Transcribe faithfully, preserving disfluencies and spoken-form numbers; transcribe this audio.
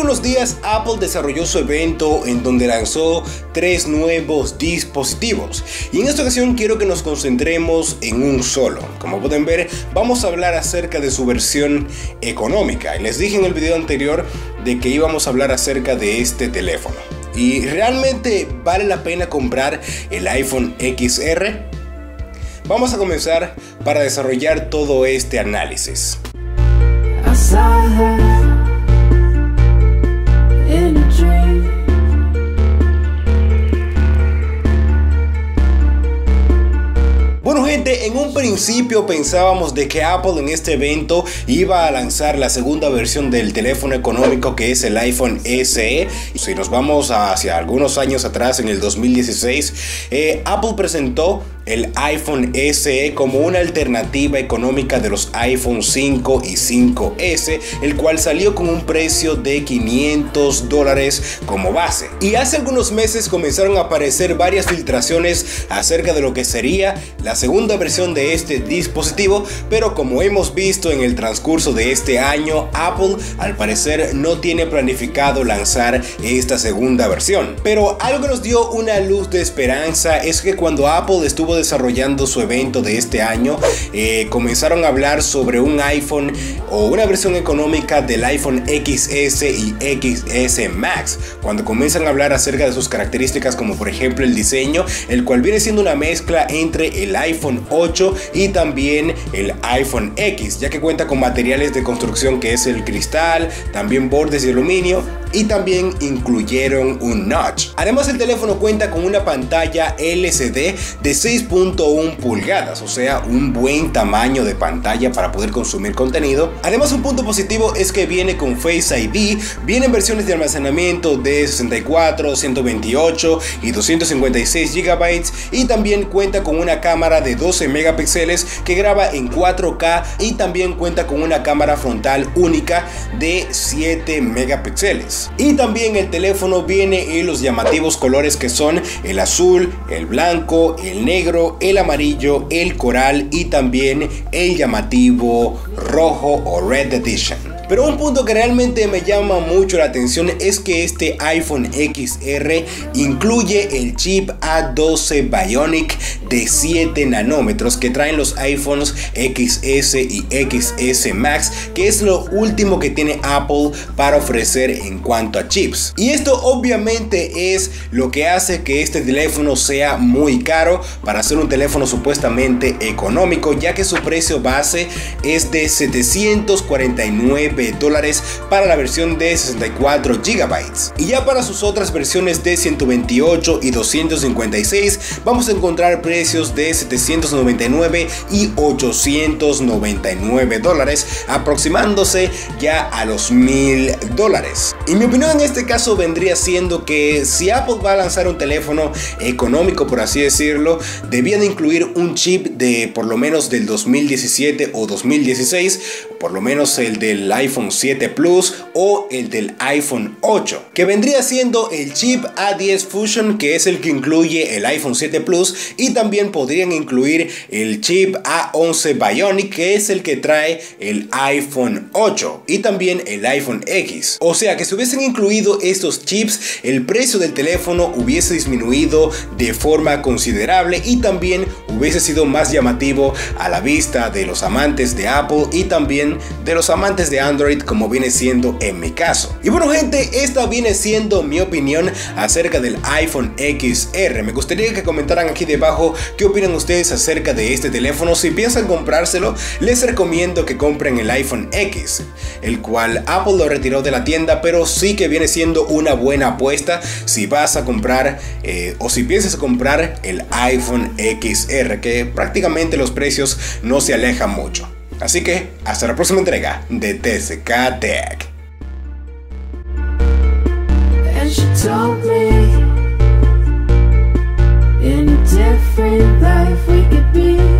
unos días Apple desarrolló su evento en donde lanzó tres nuevos dispositivos, y en esta ocasión quiero que nos concentremos en un solo. Como pueden ver, vamos a hablar acerca de su versión económica. Les dije en el video anterior de que íbamos a hablar acerca de este teléfono. ¿Y realmente vale la pena comprar el iPhone X R? Vamos a comenzar para desarrollar todo este análisis. Bueno gente, en un principio pensábamos de que Apple en este evento iba a lanzar la segunda versión del teléfono económico, que es el iPhone S E. Si nos vamos hacia algunos años atrás, en el dos mil dieciséis, eh, Apple presentó el iPhone S E como una alternativa económica de los iPhone cinco y cinco ese, el cual salió con un precio de quinientos dólares como base. Y hace algunos meses comenzaron a aparecer varias filtraciones acerca de lo que sería la segunda versión de este dispositivo, pero como hemos visto en el transcurso de este año, Apple al parecer no tiene planificado lanzar esta segunda versión. Pero algo que nos dio una luz de esperanza es que cuando Apple estuvo desarrollando su evento de este año, eh, comenzaron a hablar sobre un iPhone o una versión económica del iPhone X S y X S Max, cuando comienzan a hablar acerca de sus características, como por ejemplo el diseño, el cual viene siendo una mezcla entre el iPhone ocho y también el iPhone X, ya que cuenta con materiales de construcción que es el cristal, también bordes de aluminio, y también incluyeron un notch. Además, el teléfono cuenta con una pantalla L C D de seis punto uno pulgadas, o sea, un buen tamaño de pantalla para poder consumir contenido. Además, un punto positivo es que viene con Face I D, vienen versiones de almacenamiento de sesenta y cuatro, ciento veintiocho y doscientos cincuenta y seis gigabytes, y también cuenta con una cámara de doce megapíxeles que graba en cuatro K, y también cuenta con una cámara frontal única de siete megapíxeles. Y también el teléfono viene en los llamativos colores que son el azul, el blanco, el negro, el amarillo, el coral y también el llamativo rojo o Red Edition. Pero un punto que realmente me llama mucho la atención es que este iPhone X R incluye el chip A doce Bionic de siete nanómetros que traen los iPhones X S y X S Max, que es lo último que tiene Apple para ofrecer en cuanto a chips. Y esto obviamente es lo que hace que este teléfono sea muy caro para ser un teléfono supuestamente económico, ya que su precio base es de setecientos cuarenta y nueve dólares para la versión de sesenta y cuatro gigabytes, y ya para sus otras versiones de ciento veintiocho y doscientos cincuenta y seis vamos a encontrar precios de setecientos noventa y nueve y ochocientos noventa y nueve dólares, aproximándose ya a los mil dólares. Y mi opinión en este caso vendría siendo que si Apple va a lanzar un teléfono económico, por así decirlo, debían incluir un chip de por lo menos del dos mil diecisiete o dos mil dieciséis, por lo menos el del iPhone siete Plus o el del iPhone ocho, que vendría siendo el chip A diez Fusion, que es el que incluye el iPhone siete Plus, y también podrían incluir el chip A once Bionic, que es el que trae el iPhone ocho y también el iPhone X. O sea que si hubiesen incluido estos chips, el precio del teléfono hubiese disminuido de forma considerable y también hubiese sido más llamativo a la vista de los amantes de Apple y también de los amantes de Android, como viene siendo en mi caso. Y bueno gente, esta viene siendo mi opinión acerca del iPhone X R. Me gustaría que comentaran aquí debajo qué opinan ustedes acerca de este teléfono. Si piensan comprárselo, les recomiendo que compren el iPhone X, el cual Apple lo retiró de la tienda, pero sí que viene siendo una buena apuesta si vas a comprar eh, o si piensas comprar el iPhone X R, que prácticamente los precios no se alejan mucho. Así que hasta la próxima entrega de T C K Tech. And she told me in a different life we could be.